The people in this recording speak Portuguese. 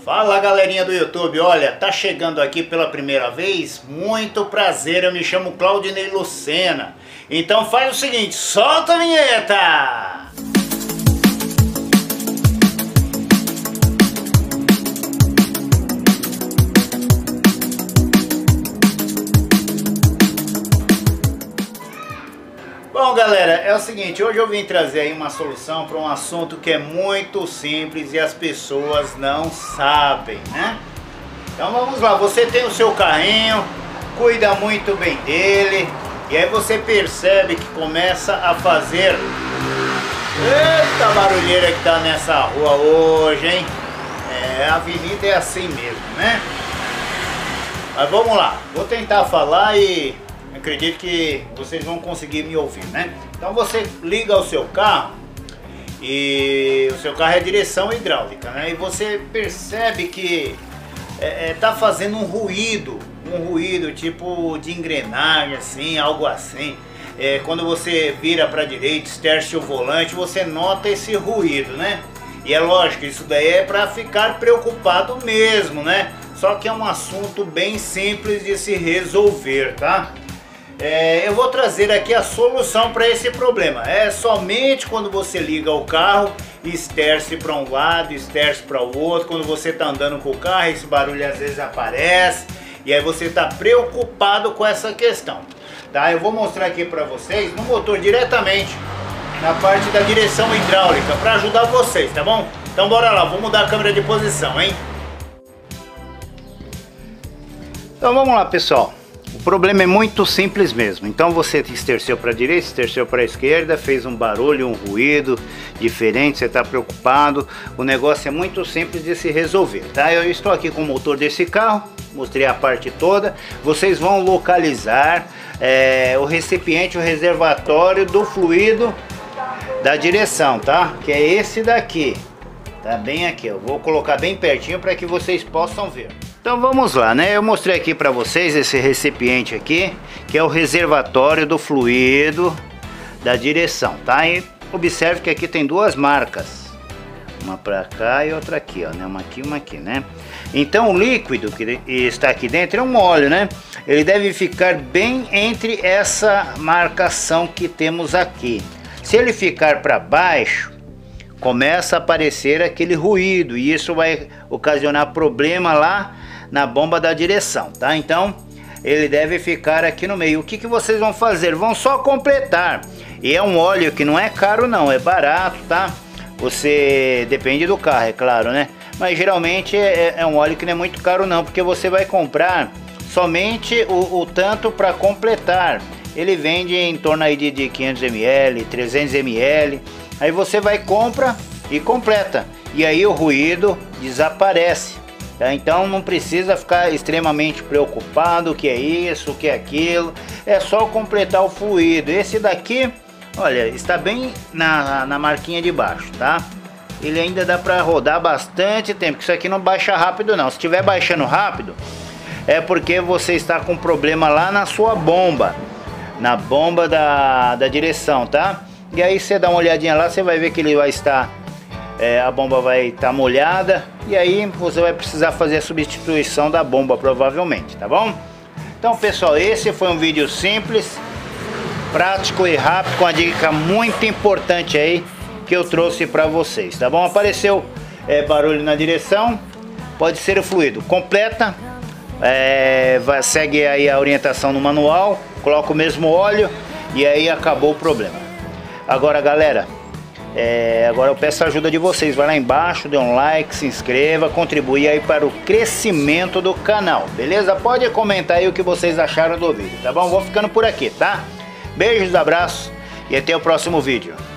Fala galerinha do YouTube, olha, tá chegando aqui pela primeira vez, muito prazer, eu me chamo Claudinei Lucena. Então faz o seguinte, solta a vinheta! Bom galera, é o seguinte, hoje eu vim trazer aí uma solução para um assunto que é muito simples e as pessoas não sabem, né? Então vamos lá, você tem o seu carrinho, cuida muito bem dele, e aí você percebe que começa a fazer... Eita barulheira que tá nessa rua hoje, hein? A avenida é assim mesmo, né? Mas vamos lá, vou tentar falar e... acredito que vocês vão conseguir me ouvir, né? Então você liga o seu carro e o seu carro é direção hidráulica, né? E você percebe que tá fazendo um ruído tipo de engrenagem, assim, algo assim. Quando você vira para a direita, esterce o volante, você nota esse ruído, né? E é lógico, isso daí é para ficar preocupado mesmo, né? Só que é um assunto bem simples de se resolver, tá? Eu vou trazer aqui a solução para esse problema. É somente quando você liga o carro, esterce para um lado, esterce para o outro. Quando você está andando com o carro, esse barulho às vezes aparece. E aí você está preocupado com essa questão. Tá? Eu vou mostrar aqui para vocês no motor diretamente, na parte da direção hidráulica, para ajudar vocês, tá bom? Então bora lá, vou mudar a câmera de posição, hein? Então vamos lá, pessoal. O problema é muito simples mesmo. Então você esterceu para a direita, esterceu para a esquerda, fez um barulho, um ruído diferente, você está preocupado. O negócio é muito simples de se resolver, tá? Eu estou aqui com o motor desse carro, mostrei a parte toda. Vocês vão localizar o recipiente, o reservatório do fluido da direção, tá? Que é esse daqui, tá bem aqui. Eu vou colocar bem pertinho para que vocês possam ver. Então vamos lá, né? Eu mostrei aqui para vocês esse recipiente aqui, que é o reservatório do fluido da direção, tá? E observe que aqui tem duas marcas, uma para cá e outra aqui, ó, né? Uma aqui, né? Então o líquido que está aqui dentro é um óleo, né? Ele deve ficar bem entre essa marcação que temos aqui. Se ele ficar para baixo, começa a aparecer aquele ruído e isso vai ocasionar problema lá na bomba da direção, tá? Então ele deve ficar aqui no meio. O que vocês vão fazer? Vão só completar. E é um óleo que não é caro não, é barato, tá? Você depende do carro, é claro, né? Mas geralmente é um óleo que não é muito caro não, porque você vai comprar somente o tanto para completar. Ele vende em torno aí de 500 ml, 300 ml. Aí você vai, compra e completa. E aí o ruído desaparece. Tá? Então não precisa ficar extremamente preocupado o que é isso, o que é aquilo. É só completar o fluido. Esse daqui, olha, está bem na marquinha de baixo, tá? Ele ainda dá para rodar bastante tempo. Isso aqui não baixa rápido não. Se estiver baixando rápido, é porque você está com problema lá na sua bomba. Na bomba da direção, tá? E aí você dá uma olhadinha lá, você vai ver que ele vai estar... a bomba vai estar molhada. E aí você vai precisar fazer a substituição da bomba provavelmente, tá bom? Então pessoal, esse foi um vídeo simples, prático e rápido, com uma dica muito importante aí que eu trouxe para vocês, tá bom? Apareceu barulho na direção, pode ser o fluido. Completa, segue aí a orientação no manual, coloca o mesmo óleo e aí acabou o problema. Agora galera, agora eu peço a ajuda de vocês. Vai lá embaixo, dê um like, se inscreva, contribui aí para o crescimento do canal, beleza? Pode comentar aí o que vocês acharam do vídeo, tá bom? Vou ficando por aqui, tá? Beijos, abraços e até o próximo vídeo.